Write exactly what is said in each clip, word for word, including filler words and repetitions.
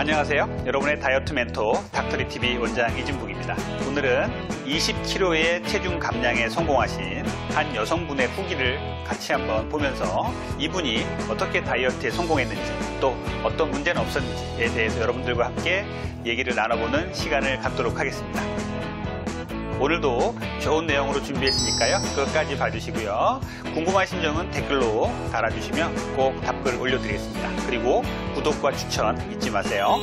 안녕하세요. 여러분의 다이어트 멘토 닥터리티비 원장 이진북입니다. 오늘은 이십 킬로그램의 체중 감량에 성공하신 한 여성분의 후기를 같이 한번 보면서 이분이 어떻게 다이어트에 성공했는지 또 어떤 문제는 없었는지에 대해서 여러분들과 함께 얘기를 나눠보는 시간을 갖도록 하겠습니다. 오늘도 좋은 내용으로 준비했으니까요. 끝까지 봐주시고요. 궁금하신 점은 댓글로 달아주시면 꼭 답글 올려드리겠습니다. 그리고 구독과 추천 잊지 마세요.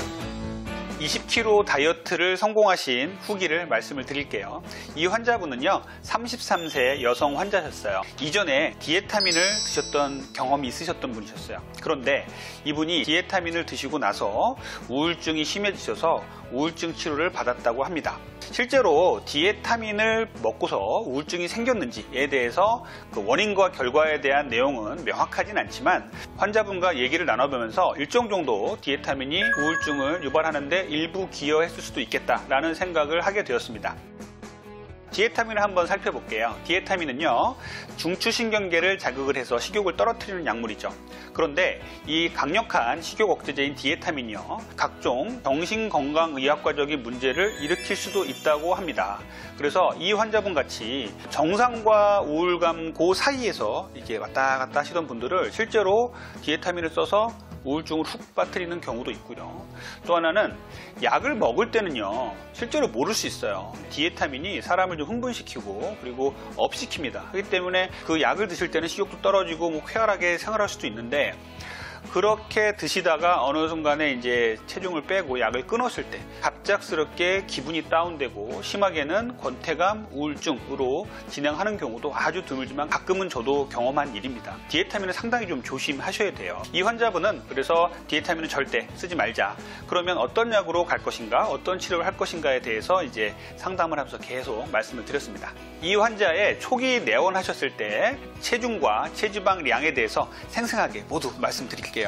이십 킬로그램 다이어트를 성공하신 후기를 말씀을 드릴게요. 이 환자분은요, 삼십삼 세 여성 환자셨어요. 이전에 디에타민을 드셨던 경험이 있으셨던 분이셨어요. 그런데 이분이 디에타민을 드시고 나서 우울증이 심해지셔서 우울증 치료를 받았다고 합니다. 실제로 디에타민을 먹고서 우울증이 생겼는지에 대해서 그 원인과 결과에 대한 내용은 명확하진 않지만 환자분과 얘기를 나눠보면서 일정 정도 디에타민이 우울증을 유발하는데 일부 기여했을 수도 있겠다라는 생각을 하게 되었습니다. 디에타민을 한번 살펴볼게요. 디에타민은요, 중추신경계를 자극을 해서 식욕을 떨어뜨리는 약물이죠. 그런데 이 강력한 식욕 억제제인 디에타민이요, 각종 정신건강의학과적인 문제를 일으킬 수도 있다고 합니다. 그래서 이 환자분 같이 정상과 우울감 그 사이에서 이렇게 왔다 갔다 하시던 분들을 실제로 디에타민을 써서 우울증을 훅 빠뜨리는 경우도 있고요. 또 하나는 약을 먹을 때는요, 실제로 모를 수 있어요. 디에타민이 사람을 좀 흥분시키고 그리고 업시킵니다. 그렇기 때문에 그 약을 드실 때는 식욕도 떨어지고 뭐 쾌활하게 생활할 수도 있는데, 그렇게 드시다가 어느 순간에 이제 체중을 빼고 약을 끊었을 때 갑작스럽게 기분이 다운되고 심하게는 권태감, 우울증으로 진행하는 경우도 아주 드물지만 가끔은 저도 경험한 일입니다. 디에타민은 상당히 좀 조심하셔야 돼요. 이 환자분은 그래서 디에타민은 절대 쓰지 말자. 그러면 어떤 약으로 갈 것인가, 어떤 치료를 할 것인가에 대해서 이제 상담을 하면서 계속 말씀을 드렸습니다. 이 환자의 초기 내원하셨을 때 체중과 체지방량에 대해서 생생하게 모두 말씀드릴게요.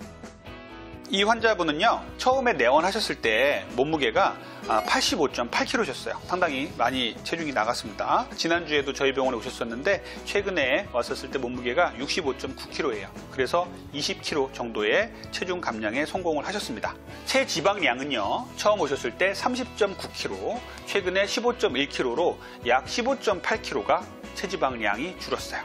이 환자분은요, 처음에 내원하셨을 때 몸무게가 팔십오 점 팔 킬로그램이셨어요. 상당히 많이 체중이 나갔습니다. 지난주에도 저희 병원에 오셨었는데 최근에 왔었을 때 몸무게가 육십오 점 구 킬로그램이에요. 그래서 이십 킬로그램 정도의 체중 감량에 성공을 하셨습니다. 체지방량은요, 처음 오셨을 때 삼십 점 구 킬로그램, 최근에 십오 점 일 킬로그램로 약 십오 점 팔 킬로그램가 체지방량이 줄었어요.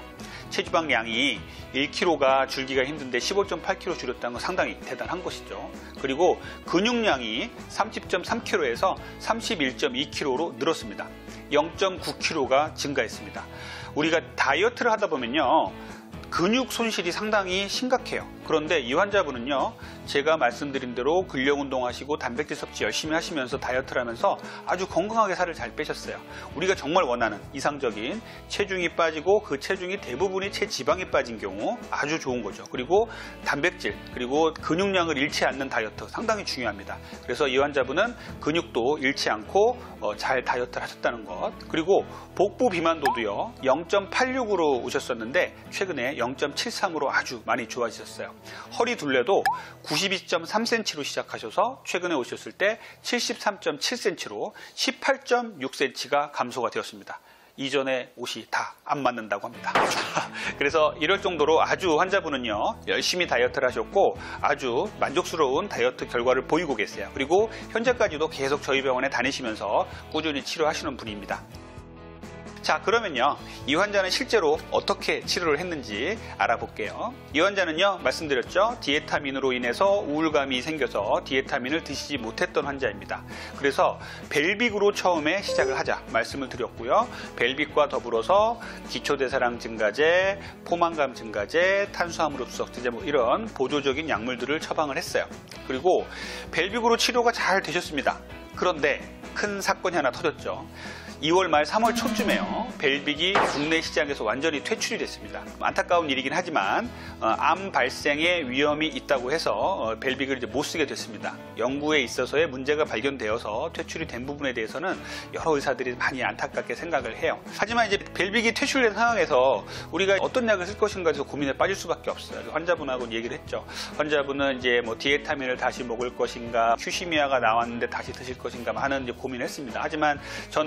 체지방량이 일 킬로그램가 줄기가 힘든데 십오 점 팔 킬로그램 줄였다는 건 상당히 대단한 것이죠. 그리고 근육량이 삼십 점 삼 킬로그램에서 삼십일 점 이 킬로그램로 늘었습니다. 영 점 구 킬로그램가 증가했습니다. 우리가 다이어트를 하다 보면요, 근육 손실이 상당히 심각해요. 그런데 이 환자분은요, 제가 말씀드린 대로 근력운동 하시고 단백질 섭취 열심히 하시면서 다이어트를 하면서 아주 건강하게 살을 잘 빼셨어요. 우리가 정말 원하는 이상적인 체중이 빠지고 그 체중이 대부분이 체지방이 빠진 경우 아주 좋은 거죠. 그리고 단백질 그리고 근육량을 잃지 않는 다이어트 상당히 중요합니다. 그래서 이 환자분은 근육도 잃지 않고 어, 잘 다이어트를 하셨다는 것. 그리고 복부 비만도도요, 영 점 팔육으로 오셨었는데 최근에 영 점 칠삼으로 아주 많이 좋아지셨어요. 허리 둘레도 구십이 점 삼 센티미터로 시작하셔서 최근에 오셨을 때 칠십삼 점 칠 센티미터로 십팔 점 육 센티미터가 감소가 되었습니다. 이전에 옷이 다 안 맞는다고 합니다. 그래서 이럴 정도로 아주 환자분은요, 열심히 다이어트를 하셨고 아주 만족스러운 다이어트 결과를 보이고 계세요. 그리고 현재까지도 계속 저희 병원에 다니시면서 꾸준히 치료하시는 분입니다. 자, 그러면요, 이 환자는 실제로 어떻게 치료를 했는지 알아볼게요. 이 환자는요, 말씀드렸죠, 디에타민으로 인해서 우울감이 생겨서 디에타민을 드시지 못했던 환자입니다. 그래서 벨빅으로 처음에 시작을 하자 말씀을 드렸고요, 벨빅과 더불어서 기초대사량 증가제, 포만감 증가제, 탄수화물 흡수억제제 뭐 이런 보조적인 약물들을 처방을 했어요. 그리고 벨빅으로 치료가 잘 되셨습니다. 그런데 큰 사건이 하나 터졌죠. 이월 말 삼월 초쯤에요, 벨빅이 국내 시장에서 완전히 퇴출이 됐습니다. 안타까운 일이긴 하지만 어, 암 발생의 위험이 있다고 해서 어, 벨빅을 이제 못 쓰게 됐습니다. 연구에 있어서의 문제가 발견되어서 퇴출이 된 부분에 대해서는 여러 의사들이 많이 안타깝게 생각을 해요. 하지만 이제 벨빅이 퇴출된 상황에서 우리가 어떤 약을 쓸 것인가 해서 고민에 빠질 수밖에 없어요. 환자분하고 얘기를 했죠. 환자분은 이제 뭐 디에타민을 다시 먹을 것인가, 휴시미아가 나왔는데 다시 드실 것인가 하는 이제 고민을 했습니다. 하지만 저는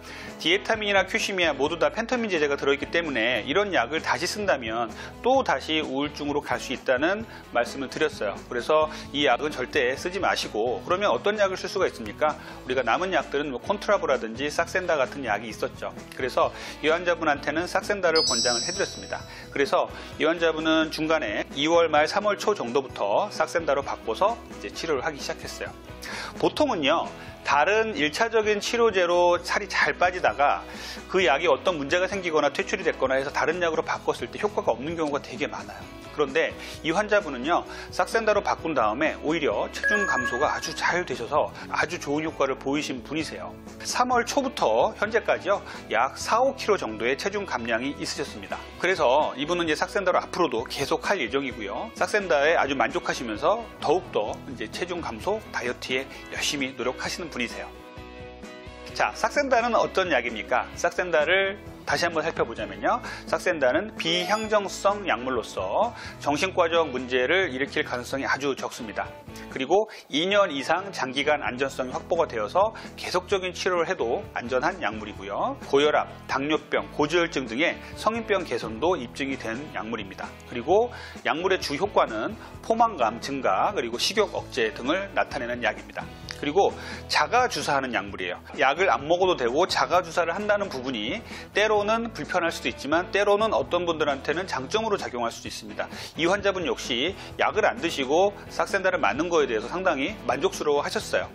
디에타민이나 큐시미아 모두 다 펜터민 제제가 들어있기 때문에 이런 약을 다시 쓴다면 또 다시 우울증으로 갈 수 있다는 말씀을 드렸어요. 그래서 이 약은 절대 쓰지 마시고, 그러면 어떤 약을 쓸 수가 있습니까? 우리가 남은 약들은 뭐 콘트라브라든지 싹센다 같은 약이 있었죠. 그래서 이 환자분한테는 싹센다를 권장을 해드렸습니다. 그래서 이 환자분은 중간에 이월 말 삼월 초 정도부터 싹센다로 바꿔서 이제 치료를 하기 시작했어요. 보통은요, 다른 일 차적인 치료제로 살이 잘 빠지다가 그 약이 어떤 문제가 생기거나 퇴출이 됐거나 해서 다른 약으로 바꿨을 때 효과가 없는 경우가 되게 많아요. 그런데 이 환자분은요, 싹센다로 바꾼 다음에 오히려 체중 감소가 아주 잘 되셔서 아주 좋은 효과를 보이신 분이세요. 삼월 초부터 현재까지요, 약 사, 오 킬로그램 정도의 체중 감량이 있으셨습니다. 그래서 이분은 이제 싹센다로 앞으로도 계속 할 예정이고요. 싹센다에 아주 만족하시면서 더욱더 이제 체중 감소, 다이어트에 열심히 노력하시는 분이세요. 자, 싹센다는 어떤 약입니까? 싹센다를 다시 한번 살펴보자면요, 싹센다는 비향정성 약물로서 정신과적 문제를 일으킬 가능성이 아주 적습니다. 그리고 이 년 이상 장기간 안전성이 확보가 되어서 계속적인 치료를 해도 안전한 약물이고요. 고혈압, 당뇨병, 고지혈증 등의 성인병 개선도 입증이 된 약물입니다. 그리고 약물의 주 효과는 포만감 증가, 그리고 식욕 억제 등을 나타내는 약입니다. 그리고 자가 주사하는 약물이에요. 약을 안 먹어도 되고 자가 주사를 한다는 부분이 때로는 불편할 수도 있지만 때로는 어떤 분들한테는 장점으로 작용할 수도 있습니다. 이 환자분 역시 약을 안 드시고 싹센다를 맞는 거에 대해서 상당히 만족스러워 하셨어요.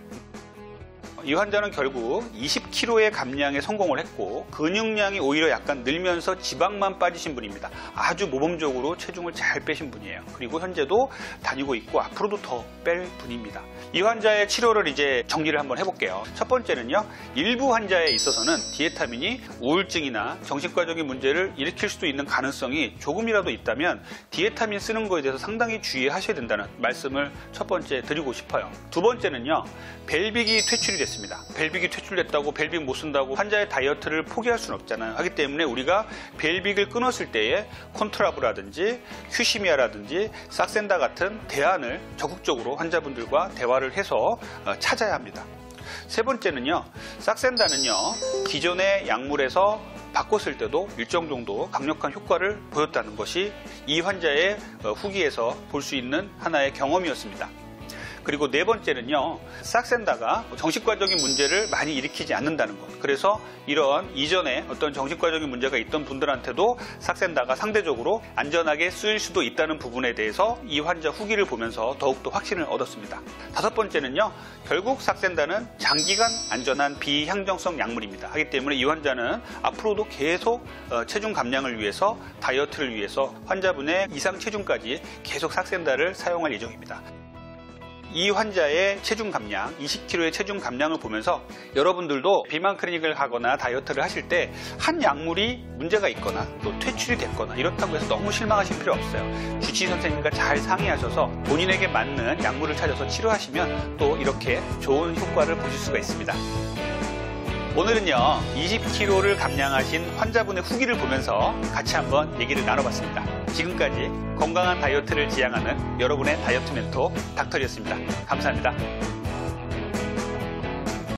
이 환자는 결국 이십 킬로그램의 감량에 성공을 했고 근육량이 오히려 약간 늘면서 지방만 빠지신 분입니다. 아주 모범적으로 체중을 잘 빼신 분이에요. 그리고 현재도 다니고 있고 앞으로도 더 뺄 분입니다. 이 환자의 치료를 이제 정리를 한번 해볼게요. 첫 번째는요, 일부 환자에 있어서는 디에타민이 우울증이나 정신과적인 문제를 일으킬 수도 있는 가능성이 조금이라도 있다면 디에타민 쓰는 거에 대해서 상당히 주의하셔야 된다는 말씀을 첫 번째 드리고 싶어요. 두 번째는요, 벨빅이 퇴출이 됐습니다. 벨빅이 퇴출됐다고 벨빅 못 쓴다고 환자의 다이어트를 포기할 수는 없잖아요. 하기 때문에 우리가 벨빅을 끊었을 때에 콘트라브라든지 큐시미아라든지 싹센다 같은 대안을 적극적으로 환자분들과 대화를 해서 찾아야 합니다. 세 번째는요, 싹센다는요, 기존의 약물에서 바꿨을 때도 일정 정도 강력한 효과를 보였다는 것이 이 환자의 후기에서 볼 수 있는 하나의 경험이었습니다. 그리고 네 번째는요, 싹센다가 정신과적인 문제를 많이 일으키지 않는다는 것. 그래서 이런 이전에 어떤 정신과적인 문제가 있던 분들한테도 싹센다가 상대적으로 안전하게 쓰일 수도 있다는 부분에 대해서 이 환자 후기를 보면서 더욱더 확신을 얻었습니다. 다섯 번째는요, 결국 싹센다는 장기간 안전한 비향정성 약물입니다. 하기 때문에 이 환자는 앞으로도 계속 체중 감량을 위해서, 다이어트를 위해서 환자분의 이상 체중까지 계속 싹센다를 사용할 예정입니다. 이 환자의 체중 감량, 이십 킬로그램의 체중 감량을 보면서 여러분들도 비만 클리닉을 하거나 다이어트를 하실 때 한 약물이 문제가 있거나 또 퇴출이 됐거나 이렇다고 해서 너무 실망하실 필요 없어요. 주치의 선생님과 잘 상의하셔서 본인에게 맞는 약물을 찾아서 치료하시면 또 이렇게 좋은 효과를 보실 수가 있습니다. 오늘은요, 이십 킬로그램를 감량하신 환자분의 후기를 보면서 같이 한번 얘기를 나눠봤습니다. 지금까지 건강한 다이어트를 지향하는 여러분의 다이어트 멘토 닥터리였습니다. 감사합니다.